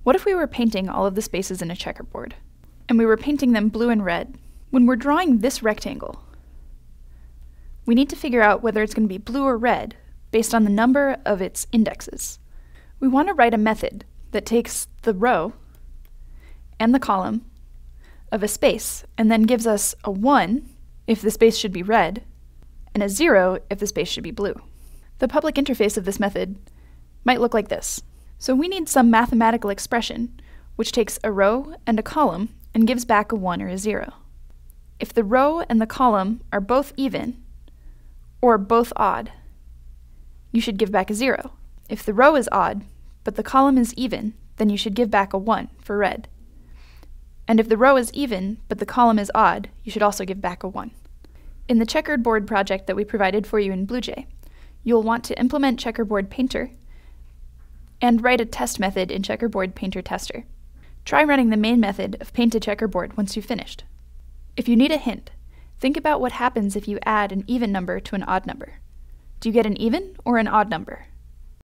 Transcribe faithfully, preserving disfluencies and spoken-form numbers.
What if we were painting all of the spaces in a checkerboard, and we were painting them blue and red? When we're drawing this rectangle, we need to figure out whether it's going to be blue or red based on the number of its indexes. We want to write a method that takes the row and the column of a space and then gives us a one if the space should be red and a zero if the space should be blue. The public interface of this method might look like this. So we need some mathematical expression which takes a row and a column and gives back a one or a zero. If the row and the column are both even or both odd, you should give back a zero. If the row is odd but the column is even, then you should give back a one for red. And if the row is even but the column is odd, you should also give back a one. In the Checkerboard project that we provided for you in BlueJ, you'll want to implement Checkerboard Painter and write a test method in Checkerboard Painter Tester. Try running the main method of Paint to Checkerboard once you've finished. If you need a hint, think about what happens if you add an even number to an odd number. Do you get an even or an odd number?